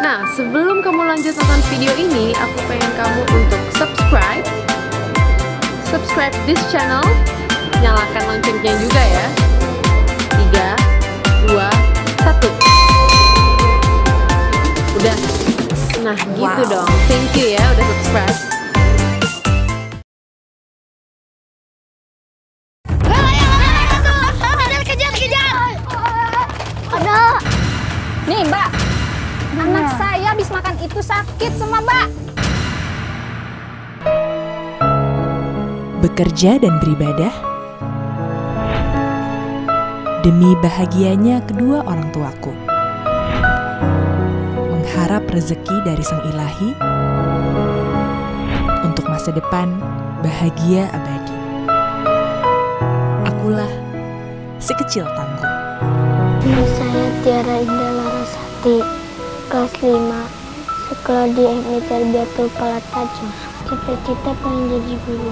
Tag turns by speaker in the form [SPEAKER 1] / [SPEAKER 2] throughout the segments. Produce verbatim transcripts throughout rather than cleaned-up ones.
[SPEAKER 1] Nah, sebelum kamu lanjut nonton video ini, aku pengen kamu untuk subscribe, subscribe this channel, nyalakan loncengnya juga ya. Tiga, dua, satu. Udah. Nah, gitu
[SPEAKER 2] Wow.
[SPEAKER 1] dong. Thank you ya udah subscribe.
[SPEAKER 3] Ada. Nih Mbak, anak saya habis makan itu sakit semua Mbak.
[SPEAKER 2] Bekerja dan beribadah demi bahagianya kedua orang tuaku. Mengharap rezeki dari Sang Ilahi untuk masa depan bahagia abadi. Akulah si kecil tangguh.
[SPEAKER 4] Nama saya Tiara Indah Larasati, kelas lima, sekolah di M I Tarbiyatul Falah Tajur. Cita-cita pengen jadi guru.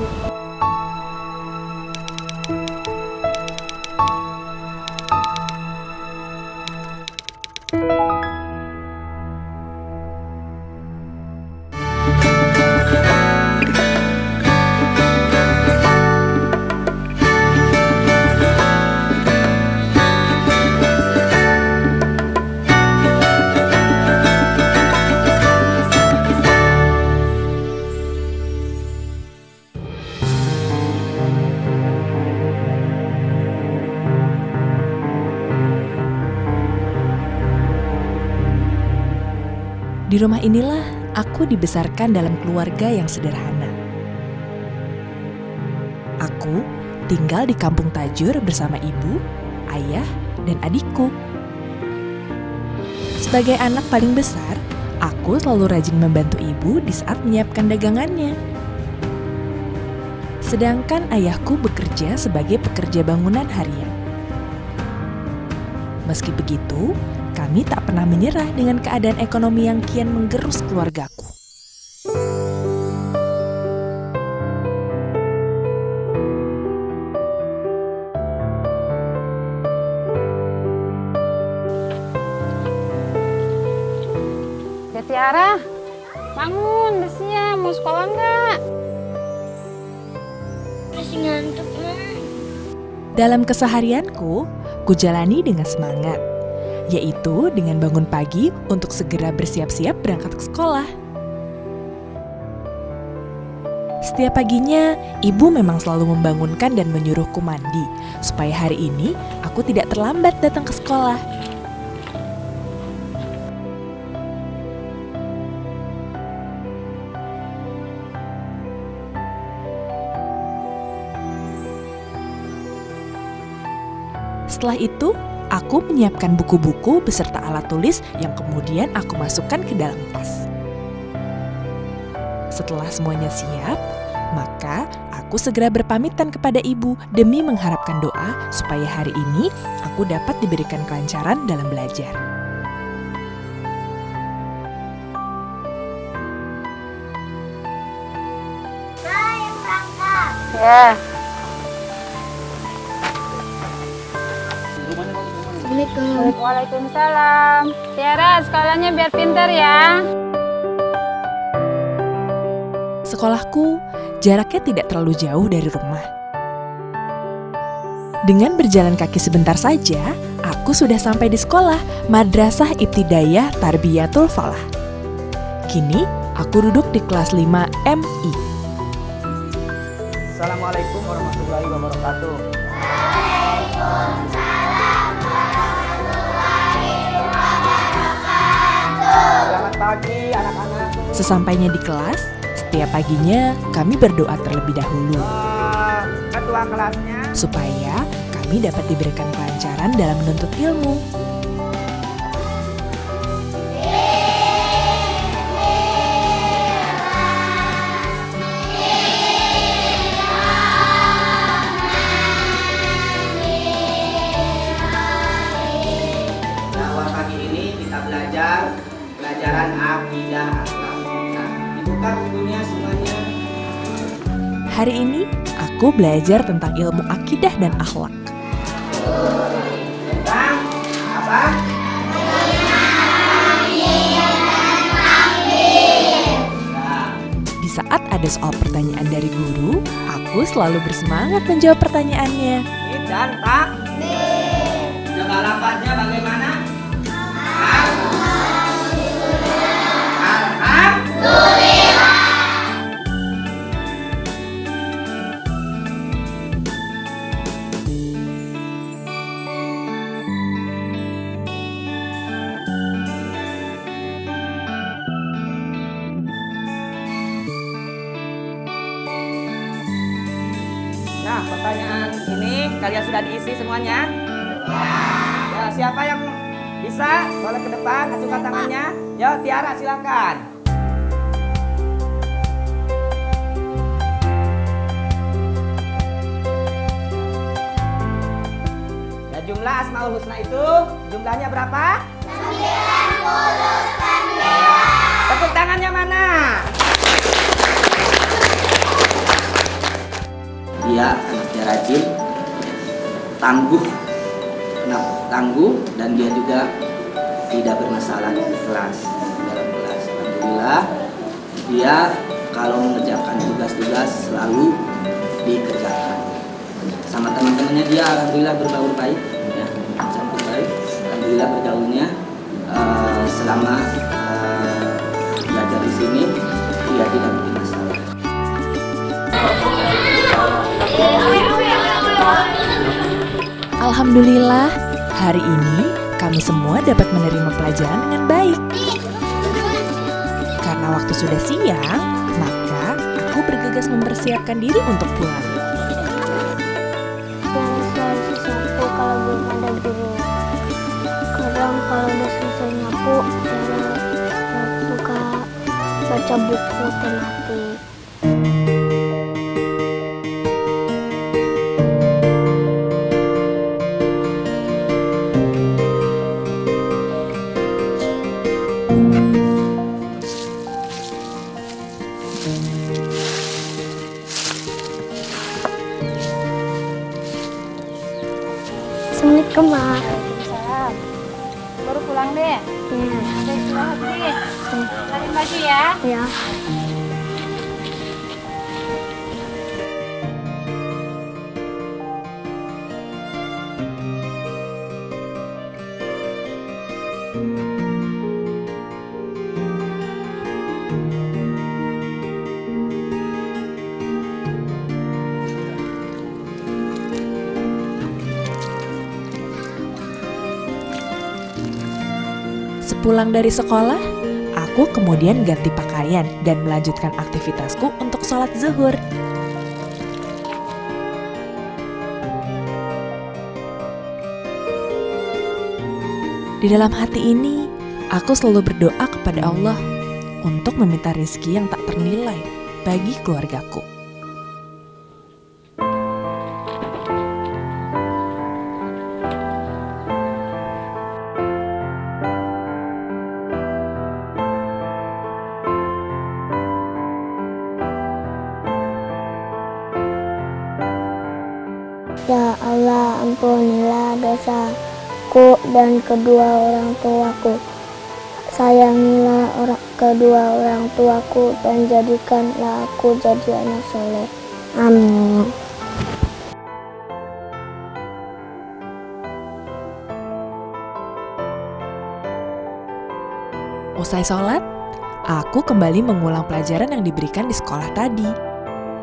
[SPEAKER 2] Di rumah inilah aku dibesarkan dalam keluarga yang sederhana. Aku tinggal di kampung Tajur bersama ibu, ayah, dan adikku. Sebagai anak paling besar, aku selalu rajin membantu ibu di saat menyiapkan dagangannya. Sedangkan ayahku bekerja sebagai pekerja bangunan harian. Meski begitu, kami tak pernah menyerah dengan keadaan ekonomi yang kian menggerus keluargaku.
[SPEAKER 3] Ya Tiara, bangun, udah siang, mau sekolah nggak?
[SPEAKER 4] Masih ngantuk, Ma.
[SPEAKER 2] Dalam keseharianku, kujalani dengan semangat, yaitu dengan bangun pagi untuk segera bersiap-siap berangkat ke sekolah. Setiap paginya, ibu memang selalu membangunkan dan menyuruhku mandi, supaya hari ini aku tidak terlambat datang ke sekolah. Setelah itu, aku menyiapkan buku-buku beserta alat tulis yang kemudian aku masukkan ke dalam tas. Setelah semuanya siap, maka aku segera berpamitan kepada ibu demi mengharapkan doa supaya hari ini aku dapat diberikan kelancaran dalam belajar.
[SPEAKER 4] Saya berangkat.
[SPEAKER 3] Ya.
[SPEAKER 4] Assalamualaikum.
[SPEAKER 3] Waalaikumsalam. Tiara, sekolahnya biar pintar ya.
[SPEAKER 2] Sekolahku jaraknya tidak terlalu jauh dari rumah. Dengan berjalan kaki sebentar saja, aku sudah sampai di sekolah Madrasah Ibtidaiyah Tarbiyatul Falah. Kini, aku duduk di kelas lima M I.
[SPEAKER 5] Assalamualaikum warahmatullahi wabarakatuh. Selamat pagi anak-anak.
[SPEAKER 2] Sesampainya di kelas, setiap paginya kami berdoa terlebih dahulu
[SPEAKER 5] Uh, ketua kelasnya.
[SPEAKER 2] supaya kami dapat diberikan kelancaran dalam menuntut ilmu.
[SPEAKER 5] Bahwa pagi ini kita belajar pelajaran akidah akhlak. Nah, dibuka bukunya semuanya.
[SPEAKER 2] Hari ini, aku belajar tentang ilmu akidah dan akhlak.
[SPEAKER 5] Tentang apa?
[SPEAKER 2] ada soal pertanyaan dari guru, aku selalu bersemangat menjawab pertanyaannya.
[SPEAKER 5] Ini dan tak. Coba lafaznya bagaimana? Alhamdulillah. Nah, pertanyaan ini kalian sudah diisi semuanya? Ya, siapa yang bisa? Boleh ke depan, ajukan tangannya. Yo, Tiara silakan. Ya, jumlah Asmaul Husna itu jumlahnya berapa? sembilan puluh sembilan. Tepuk tangannya mana? Dia anaknya rajin, tangguh, tangguh dan dia juga tidak bermasalah di kelas, dalam kelas. Alhamdulillah, dia kalau mengerjakan tugas-tugas selalu dikerjakan. Sama teman-temannya dia alhamdulillah berbaur baik, ya, campur baik. Alhamdulillah bergaulnya uh, selama uh, belajar di sini dia tidak bikin masalah.
[SPEAKER 2] Alhamdulillah, hari ini kami semua dapat menerima pelajaran dengan baik. Karena waktu sudah siang, maka aku bergegas mempersiapkan diri untuk pulang.
[SPEAKER 4] Jangan selalu sapu kalau belum ada guru. Kadang kalau udah selesai nyapu, Tiara suka baca buku tematik. Assalamualaikum, Ma.
[SPEAKER 3] Waalaikumsalam. Baru pulang deh.
[SPEAKER 4] Iya.
[SPEAKER 3] Udah istirahat nih. Cari baju ya.
[SPEAKER 4] Ya.
[SPEAKER 2] Sepulang dari sekolah, aku kemudian ganti pakaian dan melanjutkan aktivitasku untuk sholat zuhur. Di dalam hati ini, aku selalu berdoa kepada Allah untuk meminta rezeki yang tak ternilai bagi keluargaku.
[SPEAKER 4] Ya Allah, ampunilah dosaku dan kedua orang tuaku. Sayangilah orang, kedua orang tuaku dan jadikanlah aku jadi anak soleh. Amin.
[SPEAKER 2] Usai sholat, aku kembali mengulang pelajaran yang diberikan di sekolah tadi.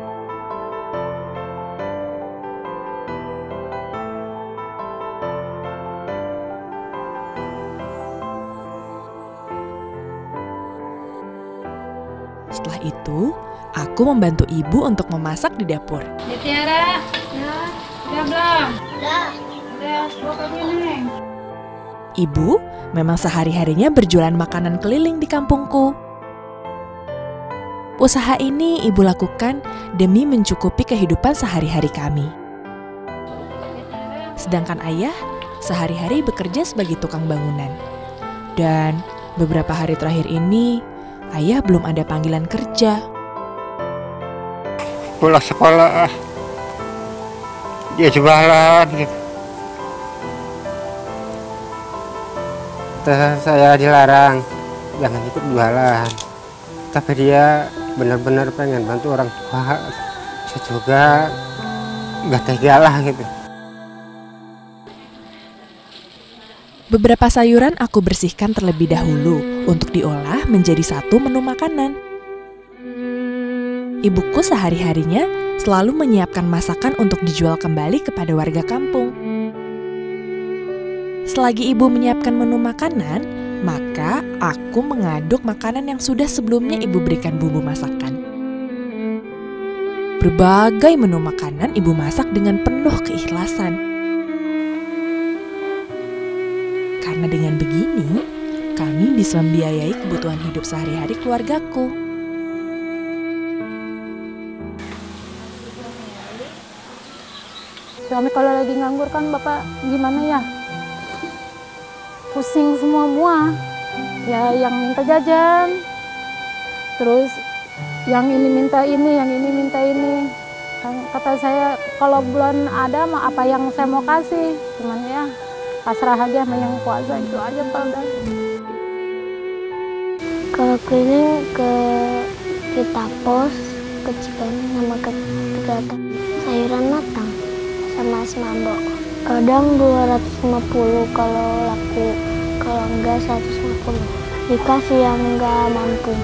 [SPEAKER 2] Setelah itu, aku membantu ibu untuk memasak di dapur.
[SPEAKER 3] Ya, Tiara. Ya. Udah belum? Udah. Udah, pokoknya Neng.
[SPEAKER 2] Ibu memang sehari-harinya berjualan makanan keliling di kampungku. Usaha ini ibu lakukan demi mencukupi kehidupan sehari-hari kami. Sedangkan ayah sehari-hari bekerja sebagai tukang bangunan. Dan beberapa hari terakhir ini, ayah belum ada panggilan kerja.
[SPEAKER 6] Pulang sekolah, dia jualan gitu. Terus saya dilarang, jangan ikut jualan. Tapi dia benar-benar pengen bantu orang tua. Saya juga nggak tega lah gitu.
[SPEAKER 2] Beberapa sayuran aku bersihkan terlebih dahulu untuk diolah menjadi satu menu makanan. Ibuku sehari-harinya selalu menyiapkan masakan untuk dijual kembali kepada warga kampung. Selagi ibu menyiapkan menu makanan, maka aku mengaduk makanan yang sudah sebelumnya ibu berikan bumbu masakan. Berbagai menu makanan ibu masak dengan penuh keikhlasan. Karena dengan begini, kami bisa membiayai kebutuhan hidup sehari-hari keluargaku.
[SPEAKER 3] Suami kalau lagi nganggur kan Bapak gimana ya? Pusing semua-mua. Ya yang minta jajan. Terus yang ini minta ini, yang ini minta ini. Kata saya kalau bulan ada mah apa yang saya mau kasih. Cuman ya pasrah aja sama yang kuasa, itu aja Pak udah.
[SPEAKER 4] Kalau keliling ke kita pos, ke Cikoneng sama ke Tegata, sayuran matang sama es mambok. Kadang dua ratus lima puluh kalau laku, kalau enggak seratus lima puluh. Dikasih yang enggak mampu.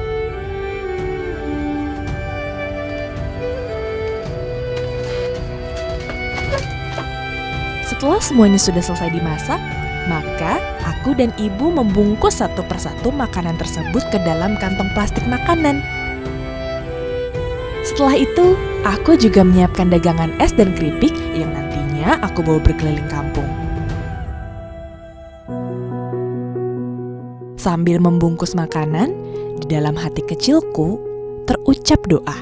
[SPEAKER 2] Setelah semuanya sudah selesai dimasak, maka aku dan ibu membungkus satu persatu makanan tersebut ke dalam kantong plastik makanan. Setelah itu, aku juga menyiapkan dagangan es dan keripik yang nantinya aku bawa berkeliling kampung. Sambil membungkus makanan, di dalam hati kecilku terucap doa.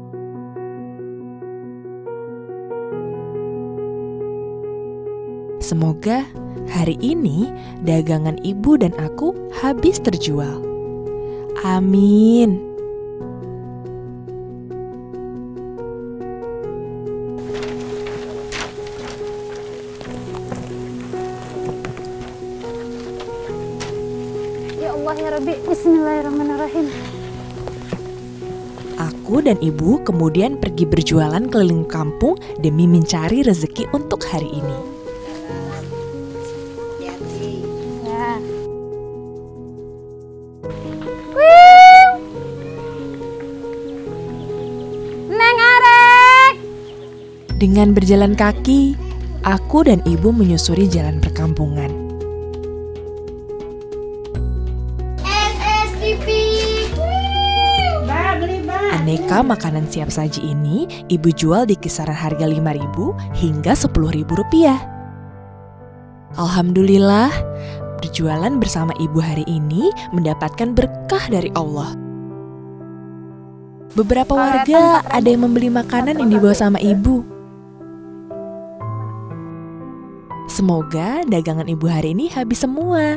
[SPEAKER 2] Semoga hari ini dagangan ibu dan aku habis terjual. Amin.
[SPEAKER 3] Ya Allah ya Rabbi, bismillahirrahmanirrahim.
[SPEAKER 2] Aku dan ibu kemudian pergi berjualan keliling kampung demi mencari rezeki untuk hari ini. Dengan berjalan kaki, aku dan ibu menyusuri jalan perkampungan. Aneka makanan siap saji ini ibu jual di kisaran harga lima ribu hingga sepuluh ribu rupiah. Alhamdulillah, berjualan bersama ibu hari ini mendapatkan berkah dari Allah. Beberapa warga ada yang membeli makanan yang dibawa sama ibu. Semoga dagangan ibu hari ini habis semua.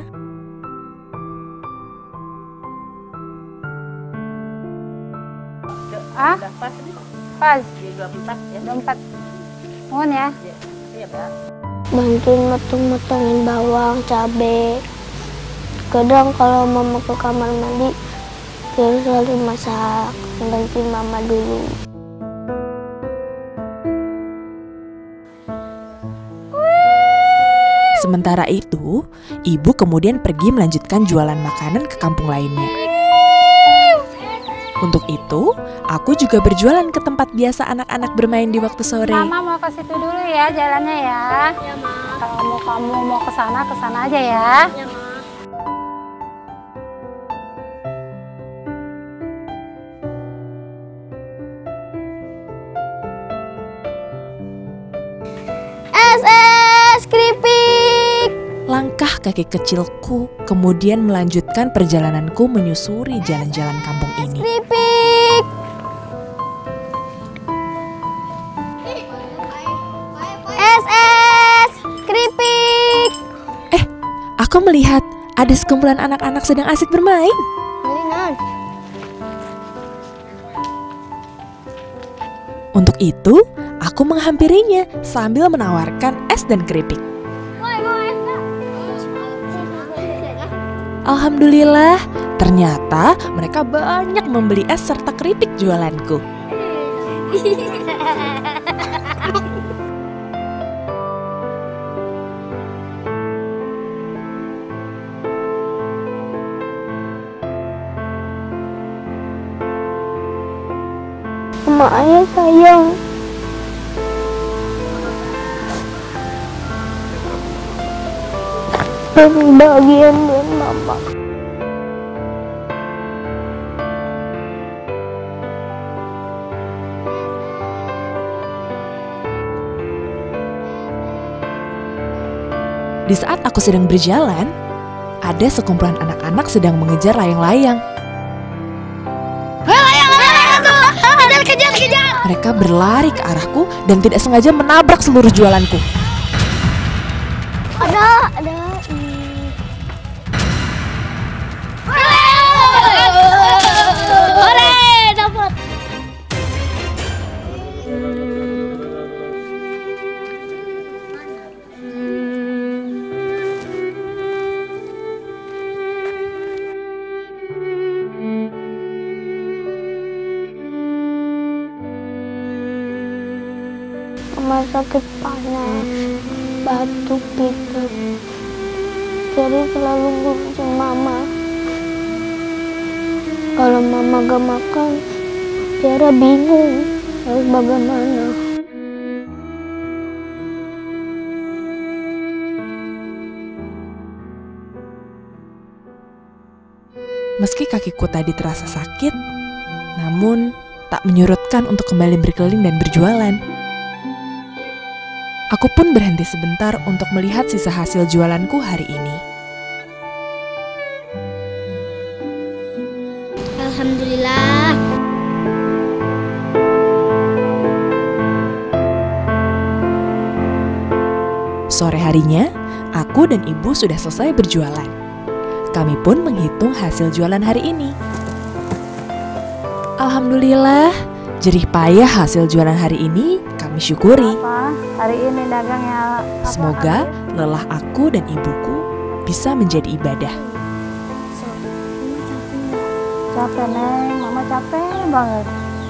[SPEAKER 3] Ah? Pas. Pas. dua puluh empat ya. dua puluh empat. Mohon ya. Iya, Pak.
[SPEAKER 4] Bantuin motong-motongin bawang, cabai. Kadang kalau mama ke kamar mandi, terus selalu masak. Bantuin mama dulu.
[SPEAKER 2] Sementara itu, ibu kemudian pergi melanjutkan jualan makanan ke kampung lainnya. Untuk itu, aku juga berjualan ke tempat biasa anak-anak bermain di waktu sore.
[SPEAKER 3] Mama mau ke situ dulu ya jalannya ya. Ya, Ma. Kalau mau kamu mau ke sana, ke sana aja ya. Ya, Ma.
[SPEAKER 4] Es es keripik.
[SPEAKER 2] Langkah kaki kecilku kemudian melanjutkan perjalananku menyusuri jalan-jalan kampung ini.
[SPEAKER 4] Keripik. Es es keripik.
[SPEAKER 2] Eh, aku melihat ada sekumpulan anak-anak sedang asik bermain. Untuk itu, aku menghampirinya sambil menawarkan es dan keripik. Alhamdulillah, Ternyata mereka banyak membeli es serta keripik jualanku.
[SPEAKER 4] Sama ayah sayang. Dan bagian dengan mama.
[SPEAKER 2] Di saat aku sedang berjalan, ada sekumpulan anak-anak sedang mengejar layang-layang.
[SPEAKER 4] Kejar, kejar.
[SPEAKER 2] Mereka berlari ke arahku dan tidak sengaja menabrak seluruh jualanku.
[SPEAKER 4] Ada, ada. Hmm. Hore, dapat. Mama sakit panas, batuk gitu. Jadi selalu bonceng mama. Kalau mama gak makan, Tiara bingung harus bagaimana.
[SPEAKER 2] Meski kakiku tadi terasa sakit, namun tak menyurutkan untuk kembali berkeliling dan berjualan. Aku pun berhenti sebentar untuk melihat sisa hasil jualanku hari ini.
[SPEAKER 4] Alhamdulillah.
[SPEAKER 2] Sore harinya, aku dan ibu sudah selesai berjualan. Kami pun menghitung hasil jualan hari ini. Alhamdulillah, jerih payah hasil jualan hari ini kami syukuri.
[SPEAKER 3] Apa? Hari ini dagangnya apa?
[SPEAKER 2] Semoga lelah aku dan ibuku bisa menjadi ibadah.
[SPEAKER 3] Capek, Neng. Mama capek banget.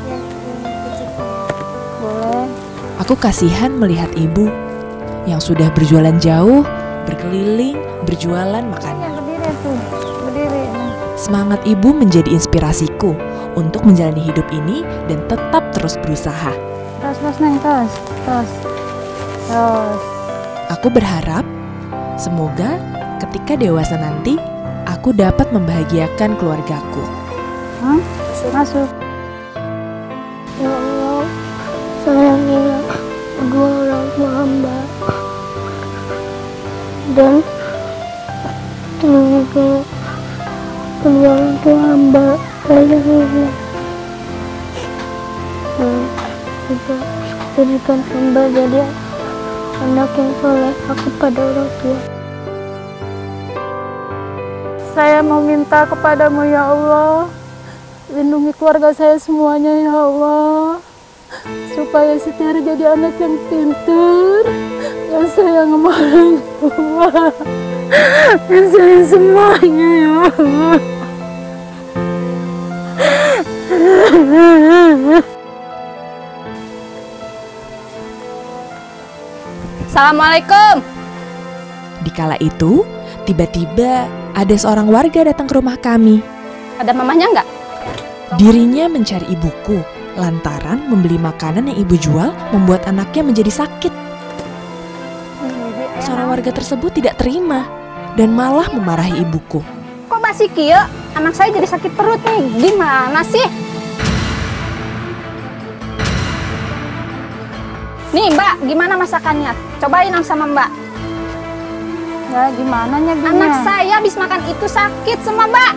[SPEAKER 3] Boleh.
[SPEAKER 2] Aku kasihan melihat ibu yang sudah berjualan jauh, berkeliling, berjualan makanan.
[SPEAKER 3] Berdiri tuh, berdiri.
[SPEAKER 2] Semangat ibu menjadi inspirasiku untuk menjalani hidup ini dan tetap terus berusaha.
[SPEAKER 3] Terus, terus, Neng, terus, terus, terus.
[SPEAKER 2] Aku berharap semoga ketika dewasa nanti aku dapat membahagiakan keluargaku.
[SPEAKER 3] Hmm? Masuk.
[SPEAKER 4] Ya Allah, sayangilah kedua orang tua hamba dan lindungilah kedua orang tua hamba. Sayangilah dan juga jadikan hamba jadi anak yang soleh kepada orang tua.
[SPEAKER 3] Saya mau minta kepadamu ya Allah, lindungi keluarga saya semuanya ya Allah, supaya si Tiara jadi anak yang pintar, yang sayang sama orang tua, yang sayang semuanya ya Allah.
[SPEAKER 1] Assalamualaikum.
[SPEAKER 2] Dikala itu, tiba-tiba ada seorang warga datang ke rumah kami.
[SPEAKER 1] Ada mamanya nggak?
[SPEAKER 2] Dirinya mencari ibuku, lantaran membeli makanan yang ibu jual membuat anaknya menjadi sakit. Seorang warga tersebut tidak terima dan malah memarahi ibuku.
[SPEAKER 1] Kok masih kieu? Anak saya jadi sakit perut nih. Gimana sih? Nih Mbak, gimana masakannya? Cobain dong sama Mbak.
[SPEAKER 3] Ya gimana nya gini?
[SPEAKER 1] Anak saya habis makan itu sakit semua Mbak.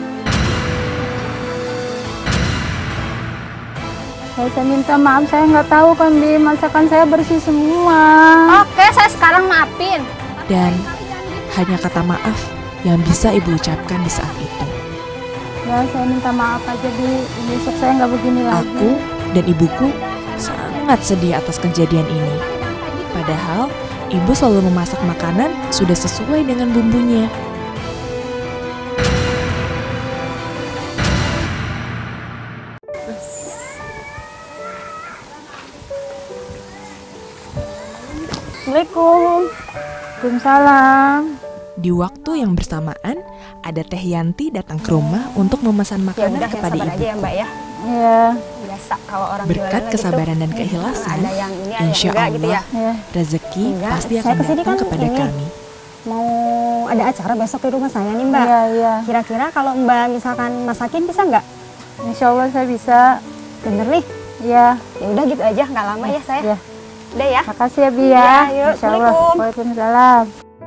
[SPEAKER 3] Saya, saya minta maaf, saya nggak tahu kan di masakan saya bersih semua.
[SPEAKER 1] Oke, saya sekarang maafin.
[SPEAKER 2] Dan hanya kata maaf yang bisa ibu ucapkan di saat itu.
[SPEAKER 3] Ya saya minta maaf aja di besok saya nggak begini lagi.
[SPEAKER 2] Aku dan ibuku sangat sedih atas kejadian ini. Padahal ibu selalu memasak makanan sudah sesuai dengan bumbunya.
[SPEAKER 3] Assalamualaikum. Waalaikumsalam.
[SPEAKER 2] Di waktu yang bersamaan, ada Teh Yanti datang ke rumah untuk memesan
[SPEAKER 7] Ya
[SPEAKER 2] makanan
[SPEAKER 7] udah, yang
[SPEAKER 2] kepada
[SPEAKER 7] sabar
[SPEAKER 2] ibu.
[SPEAKER 7] aja ya Mbak ya.
[SPEAKER 3] Iya.
[SPEAKER 7] Biasa kalau orang
[SPEAKER 2] Berkat
[SPEAKER 7] jualan
[SPEAKER 2] kesabaran
[SPEAKER 7] gitu,
[SPEAKER 2] dan keikhlasan,
[SPEAKER 7] ada yang ini, ada yang
[SPEAKER 2] insya
[SPEAKER 7] enggak
[SPEAKER 2] Allah,
[SPEAKER 7] gitu ya.
[SPEAKER 3] Iya.
[SPEAKER 2] rezeki
[SPEAKER 7] Enggak,
[SPEAKER 2] pasti
[SPEAKER 7] saya
[SPEAKER 2] akan
[SPEAKER 7] kesini
[SPEAKER 2] datang
[SPEAKER 7] kan
[SPEAKER 2] kepada
[SPEAKER 7] ini.
[SPEAKER 2] kami.
[SPEAKER 7] Mau ada acara besok di rumah saya nih Mbak.
[SPEAKER 3] Iya, iya.
[SPEAKER 7] Kira-kira kalau Mbak misalkan masakin bisa nggak?
[SPEAKER 3] Insya Allah saya bisa.
[SPEAKER 7] Bener nih.
[SPEAKER 3] Iya.
[SPEAKER 7] Ya udah gitu aja, nggak lama ya saya.
[SPEAKER 3] Iya.
[SPEAKER 7] Udah ya.
[SPEAKER 3] Makasih ya Bi ya.
[SPEAKER 7] Iya, yuk.
[SPEAKER 3] Insya Allah.
[SPEAKER 7] Assalamualaikum.
[SPEAKER 3] Waalaikumsalam.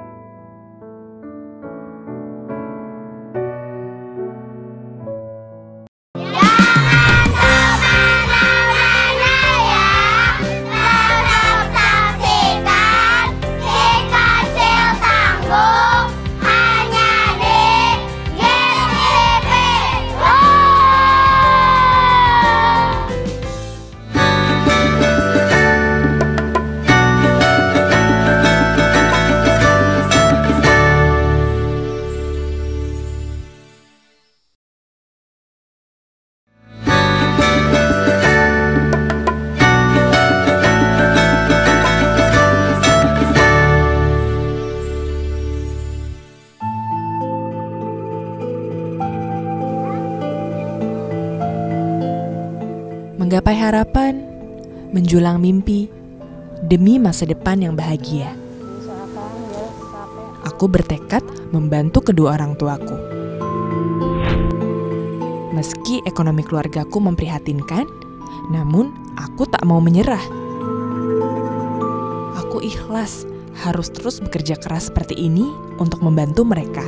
[SPEAKER 2] Menggapai harapan, menjulang mimpi, demi masa depan yang bahagia. Aku bertekad membantu kedua orang tuaku. Meski ekonomi keluargaku memprihatinkan, namun aku tak mau menyerah. Aku ikhlas harus terus bekerja keras seperti ini untuk membantu mereka.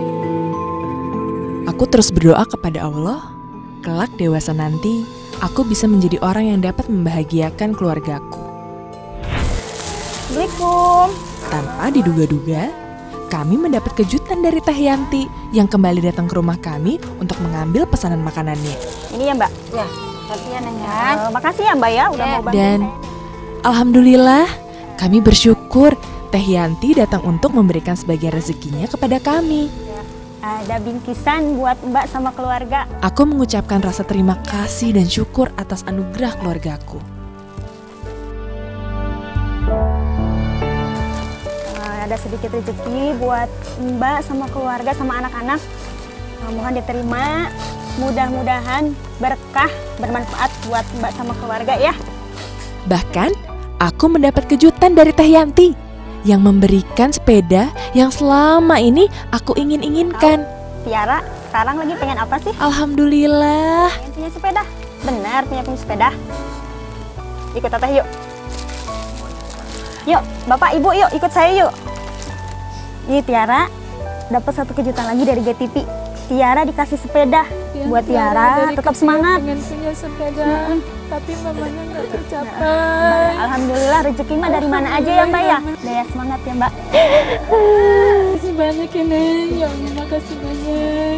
[SPEAKER 2] Aku terus berdoa kepada Allah, kelak dewasa nanti, aku bisa menjadi orang yang dapat membahagiakan keluargaku.
[SPEAKER 7] Assalamualaikum.
[SPEAKER 2] Tanpa diduga-duga, kami mendapat kejutan dari Teh Yanti yang kembali datang ke rumah kami untuk mengambil pesanan makanannya.
[SPEAKER 7] Ini ya Mbak.
[SPEAKER 3] Ya.
[SPEAKER 7] Makasih ya Neng ya. Makasih ya Mbak ya udah mau bantu
[SPEAKER 2] Dan
[SPEAKER 7] saya.
[SPEAKER 2] alhamdulillah, kami bersyukur Teh Yanti datang untuk memberikan sebagian rezekinya kepada kami.
[SPEAKER 7] Ada bingkisan buat Mbak sama keluarga.
[SPEAKER 2] Aku mengucapkan rasa terima kasih dan syukur atas anugerah keluargaku.
[SPEAKER 7] Nah, ada sedikit rezeki buat Mbak sama keluarga sama anak-anak. Nah, mohon diterima. Mudah-mudahan berkah bermanfaat buat Mbak sama keluarga ya.
[SPEAKER 2] Bahkan, aku mendapat kejutan dari Teh Yanti yang memberikan sepeda yang selama ini aku ingin-inginkan.
[SPEAKER 7] Tiara, sekarang lagi pengen apa sih?
[SPEAKER 2] Alhamdulillah.
[SPEAKER 7] Pengen punya sepeda. Benar, punya punya sepeda. Ikut Teteh yuk. Yuk, Bapak Ibu yuk, ikut saya yuk. Nih Tiara, dapat satu kejutan lagi dari G T V. Tiara dikasih sepeda.
[SPEAKER 3] Ya,
[SPEAKER 7] Buat Tiara, tetap semangat.
[SPEAKER 3] Pengen punya sepeda, tapi mamanya nggak tercapai.
[SPEAKER 7] Alhamdulillah, rezeki mah dari mana aja ya Mbak ya. Daya semangat ya Mbak.
[SPEAKER 3] Makasih banyak ya Neng. Ya Allah, makasih banyak.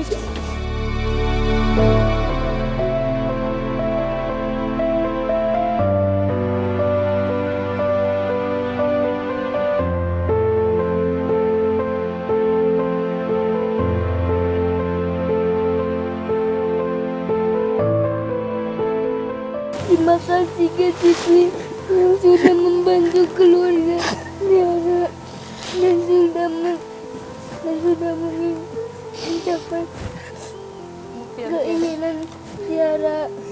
[SPEAKER 4] Terima kasih G T V yang sudah membantu keluarga Tiara dan sudah men dan sudah mencapai keinginan Tiara.